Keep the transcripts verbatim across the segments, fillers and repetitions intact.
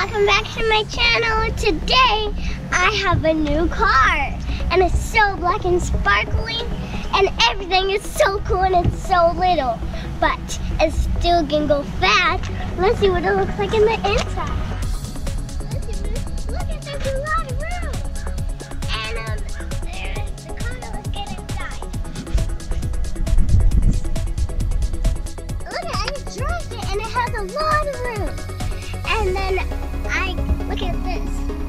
welcome back to my channel. Today I have a new car and it's so black and sparkling and everything is so cool and it's so little, but it still can go fast. Let's see what it looks like in the inside. Let's see, look at, there's a lot of room. And um, there's the car. Let's get inside. Look at, I just drove it and it has a lot of room. And then I, look at this.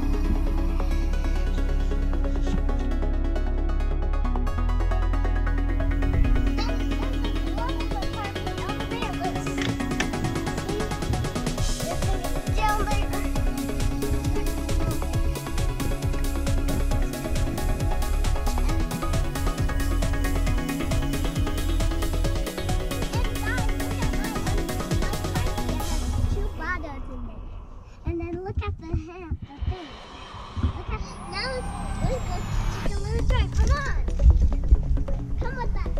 And then look at the hand, the thing. Look at, now let's, let's go take a little drive. Come on. Come with us.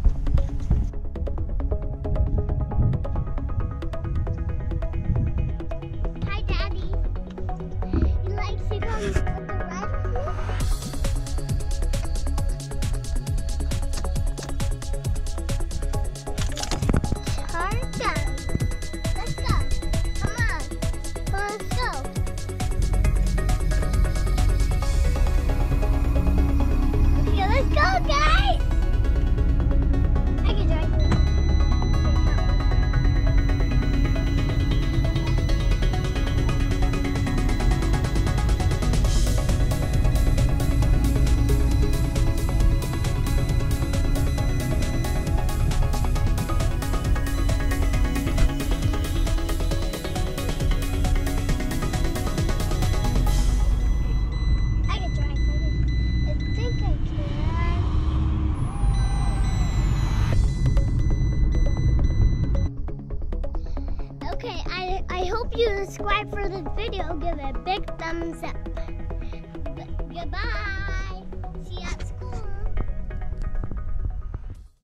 Hi, Daddy. You like to come with the ride with me? Charger. Let's go. Come on. Let's go. Okay, let's go, guys. I can drive this. Okay, I, I hope you subscribe for this video. Give it a big thumbs up. Goodbye.